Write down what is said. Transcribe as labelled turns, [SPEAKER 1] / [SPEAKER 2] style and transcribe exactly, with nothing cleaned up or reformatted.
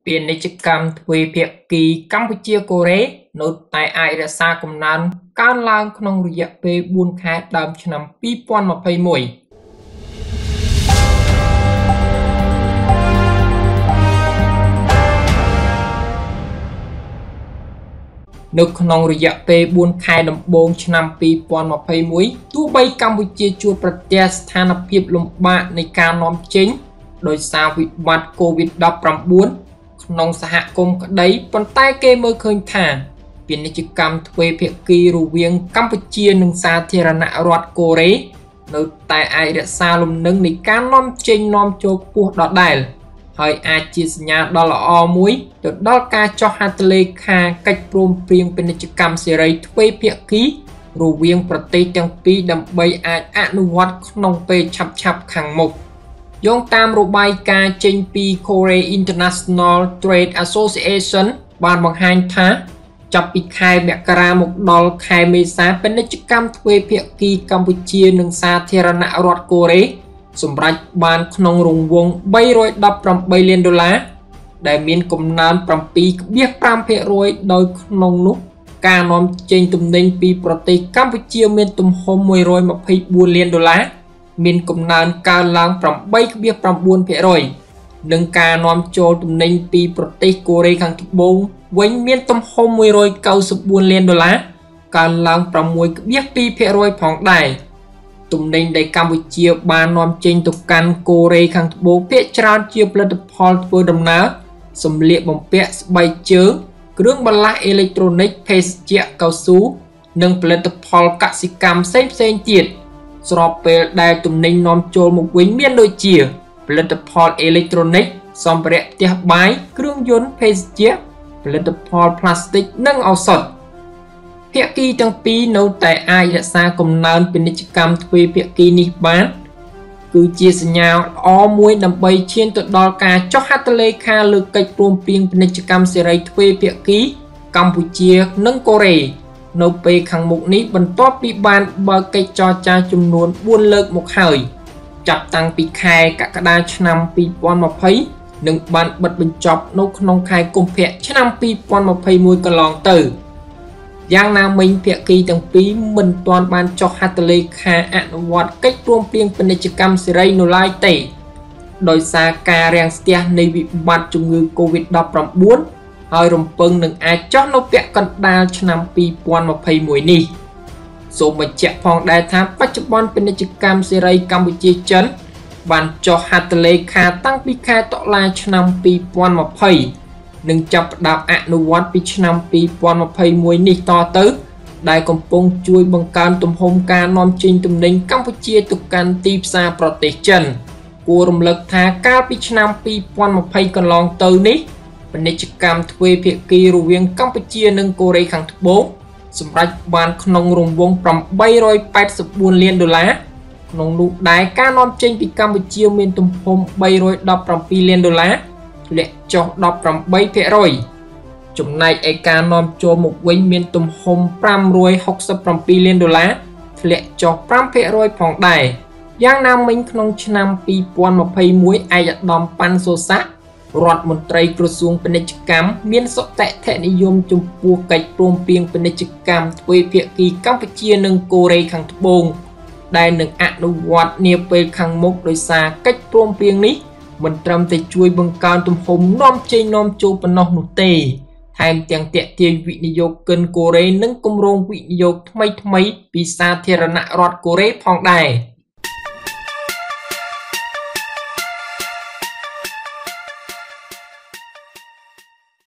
[SPEAKER 1] Biển này chỉ cầm thuê việc kỳ Campuchia Korea nốt tại ai đã xa cùng nan cao lang không rửa về buôn khai đàm cho năm pi pon mà phây mùi. Nước không rửa về buôn khai đàm bông cho năm pi pon mà phây mùi. Tu bay Campuchia chuaประเทศ สถานភាព លំបាក នៃការនាំចេញ ដោយសារវិបត្តិ COVID ដប់ប្រាំបួន ក្នុងសហគមន៍ក្តី ប៉ុន្តែគេមើលឃើញថាពាណិជ្ជកម្មទ្វេភាគីរវាងកម្ពុជានិងសាធារណរដ្ឋកូរ៉េនៅតែអាចរក្សាលំនឹងនៃការនាំចេញនាំចូលខ្ពស់ដដែលហើយអាចជាសញ្ញាដ៏ល្អមួយទៅដល់ការចុះហត្ថលេខាកិច្ចព្រមព្រៀងពាណិជ្ជកម្មសេរីទ្វេភាគីរវាងប្រទេសទាំងពីរដើម្បីអាចអនុវត្តក្នុងពេលឆាប់ៗខាងមុខយោងតាមរបាយការណ៍ចេញពី Korea International Trade Association បានបង្ហាញថាចាប់ពីខែមករាមកដល់ខែមេសាពាណិជ្ជកម្មទ្វេភាគីកម្ពុជានិងសាធារណរដ្ឋកូរ៉េសម្រេចបានក្នុងរង្វង់បីរយដប់ប្រាំបីលានដុល្លារដែលមានកំណើន bảy phẩy nămភាគរយ ដោយក្នុងនោះការនាំចេញទំនិញពីប្រទេសកម្ពុជាមានទំហំមួយរយម្ភៃបួនលានដុល្លារមានកំណើនកើនឡើង tám phẩy chínភាគរយ និងការនាំចូលទំនិញពីប្រទេសកូរ៉េខាងត្បូងវិញមានទំហំមួយរយ九十បួនលានដុល្លារកើនឡើង sáu phẩy haiភាគរយ ផងដែរទំនិញដែលកម្ពុជាបាននាំចេញទៅកាន់កូរ៉េខាងត្បូងភាគច្រើនជាផលិតផលធ្វើដំណើរសម្លៀកបំពាក់ស្បែកជើងគ្រឿងបន្លាស់អេឡិចត្រូនិកភេសជ្ជៈកៅស៊ូនិងផលិតផលកសិកម្មផ្សេងៗទៀតស្របពេលដែលទំនិញនាំចូលមកវិញមានដូចជាផលិតផលអេឡិចត្រូនិកសម្ភារៈផ្ទះបាយគ្រឿងយន្តភេសជ្ជៈផលិតផលផ្លាស្ទិកនិងឱសថភាគីទាំងពីរនៅតែអាចរក្សាកំណើនពាណិជ្ជកម្មទ្វេភាគីនេះបានគឺជាសញ្ញាល្អមួយដើម្បីឈានទៅដល់ការចុះហត្ថលេខាលើកិច្ចព្រមព្រៀងពាណិជ្ជកម្មសេរីទ្វេភាគីកម្ពុជានិងកូរ៉េនៅពេលខាងមុខនេះបន្ទាប់ពីបានបើកកិច្ចចរចាចំនួនបួនលើកមកហើយចាប់តាំងពីខែកក្កដាឆ្នាំពីរពាន់ម្ភៃនិងបានបិទបញ្ចប់នៅក្នុងខែកុម្ភៈឆ្នាំពីរពាន់ម្ភៃមួយកន្លងទៅយ៉ាងណាមិញភាគីទាំងពីរមិនទាន់បានចុះហត្ថលេខាអនុវត្តកិច្ចព្រមព្រៀងពាណិជ្ជកម្មសេរីនៅឡើយទេដោយសារការរាំងស្ទះនៃវិបត្តិជំងឺ COVID ដប់ប្រាំបួន ហើយរំពឹងនឹងអាចចុះនៅពាក់កណ្ដាលឆ្នាំពីរពាន់ម្ភៃមួយនេះសូមបញ្ជាក់ផងដែរថាបច្ចុប្បន្នពាណិជ្ជកម្មសេរីកម្ពុជាចិនបានចុះហត្ថលេខាតាំងពីខែតុលាឆ្នាំពីរពាន់ម្ភៃនិងចាប់ផ្ដើមអនុវត្តពីឆ្នាំពីរពាន់ម្ភៃមួយនេះតទៅដែលកំពុងជួយបង្កើនទំហំការនាំចេញទំនិញកម្ពុជាទៅកាន់ទីផ្សារប្រទេសចិនគួររំលឹកថាកាលពីឆ្នាំពីរពាន់ម្ភៃកន្លងទៅនេះពាណិជ្ជកម្មទ្វេភាគីរវាងកម្ពុជានិងកូរ៉េខាងត្បូងសម្រាប់បានក្នុងរង្វង់ bảy phẩy tám bốnលានដុល្លារក្នុងនោះដែរការនាំចេញពីកម្ពុជាមានទំហំបីរយដប់ប្រាំពីរលានដុល្លារធ្លាក់ចុះ ដប់ប្រាំបីភាគរយ ចំណែកឯការនាំចូលមកវិញមានទំហំ ប្រាំរយហុកសិបប្រាំពីរលានដុល្លារធ្លាក់ចុះ ប្រាំភាគរយ ផងដែរយ៉ាងណាមិញក្នុងឆ្នាំពីរពាន់ម្ភៃមួយឯកឧត្តមប៉ាន់សូសាក់រដ្ឋមន្ត្រីក្រសួងពាណិជ្ជកម្មមានសុតិធនិយមចំពោះកិច្ចព្រមព្រៀងពាណិជ្ជកម្មទ្វេភាគីកម្ពុជានិងកូរ៉េខាងត្បូងដែលនឹងអនុវត្តនាពេលខាងមុខដោយសារកិច្ចព្រមព្រៀងនេះមិនត្រឹមតែជួយបង្កើនទំហំនាំចេញនាំចូលប៉ុណ្ណោះនោះទេថែមទាំងទាក់ទាញវិនិយោគិនកូរ៉េនិងគម្រោងវិនិយោគថ្មីៗពីសាធារណរដ្ឋកូរ៉េផងដែរ